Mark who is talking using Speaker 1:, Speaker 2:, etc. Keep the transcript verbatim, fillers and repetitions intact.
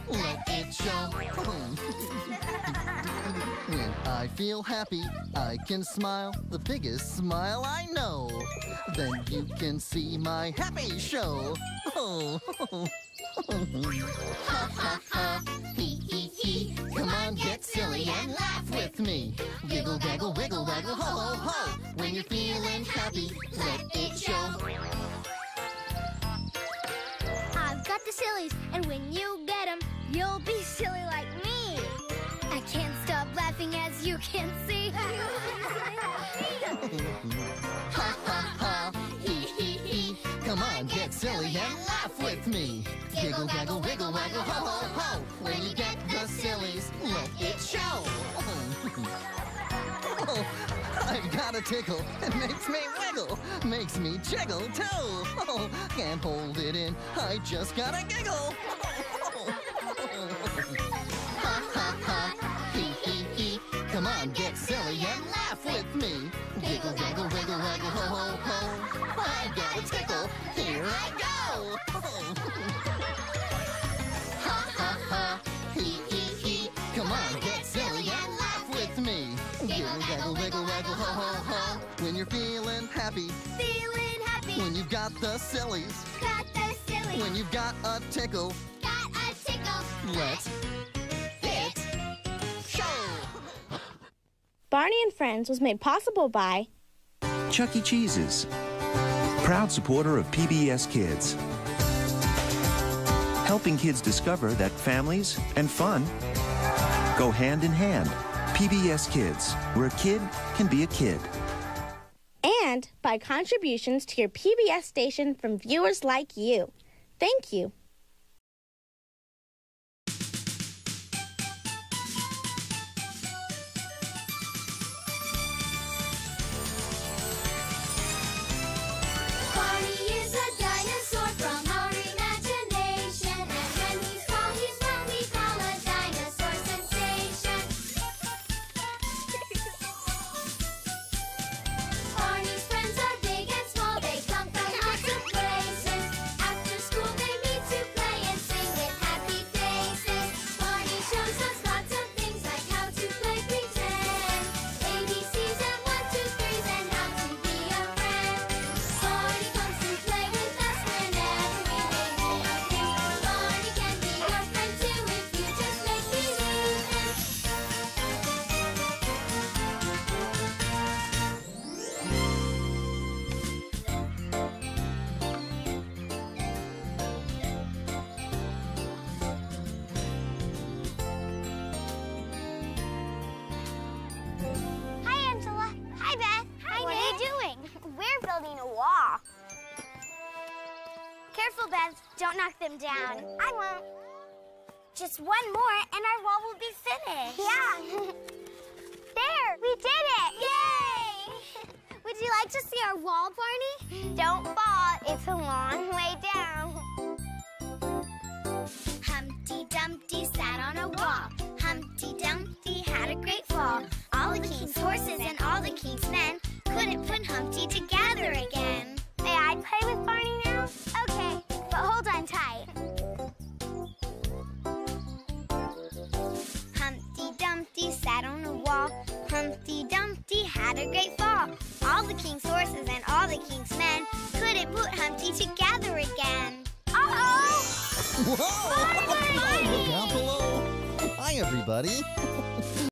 Speaker 1: let it show. When I feel happy, I can smile, the biggest smile I know. Then you can see my happy show. Oh. Ha ha ha, hee hee hee. Come on, get silly and laugh with me. Giggle, gaggle, wiggle, waggle, ho ho ho. When you're feeling happy, let it show.
Speaker 2: I've got the sillies, and when you get 'em, you'll be silly like me. I can't stop laughing, as you can see.
Speaker 1: Ha ha ha, hee hee hee. Come on, get silly and laugh with me. Giggle, gaggle, wiggle, waggle, ho ho ho. When you get the sillies, let it show. Oh, I've got a tickle. It makes me wiggle, makes me jiggle too. Oh, can't hold it in. I just gotta giggle. Ha ha ha, hee hee hee. Come on, get silly and laugh with me. Giggle, gaggle, wiggle, waggle, ho ho ho. I've got a tickle. Here I go. Ha ha ha, hee hee hee. Come on, get silly and laugh with me. Giggle, gaggle, wiggle, waggle, ho ho ho. When you're feeling happy,
Speaker 2: Feeling happy,
Speaker 1: when you've got the sillies,
Speaker 2: got the silly,
Speaker 1: when you've got a tickle,
Speaker 2: got a tickle.
Speaker 1: let's it show.
Speaker 3: Barney and Friends was made possible by
Speaker 4: Chuck E. Cheese's, proud supporter of P B S Kids, helping kids discover that families and fun go hand in hand. P B S Kids, where a kid can be a kid.
Speaker 3: and by contributions to your P B S station from viewers like you. Thank you.
Speaker 2: Barney is a dinosaur from our imagination, and when he's tall, he's what we call a dinosaur sensation. Barney's friends are big and small, they come from lots of places. After school they meet to play and sing with happy faces. Barney shows us lots of things like how to play pretend, A B Cs and one, two, threes, and how to be a friend. Barney comes to play with us whenever we make new things. Barney can be your friend too if you just make believe him. Hi, Angela. Hi, Beth. Hi, what are you doing? We're building a wall. Careful, Beth. Don't knock them down. I won't. Just one more, and our wall will be finished. Yeah. There, we did it. Yay! Would you like to see our wall, Barney? Don't fall. It's a long way down. Humpty Dumpty sat on a wall. Humpty Dumpty had a great fall. All the king's horses and all the king's men couldn't put Humpty together again. May I play with Barney now? Okay, but hold on tight. Humpty Dumpty sat on a wall. Humpty Dumpty had a great fall. All the king's horses and all the king's men couldn't put Humpty together again. Uh-oh!
Speaker 1: Whoa!
Speaker 2: Barney!
Speaker 1: Look out below. Hi, everybody.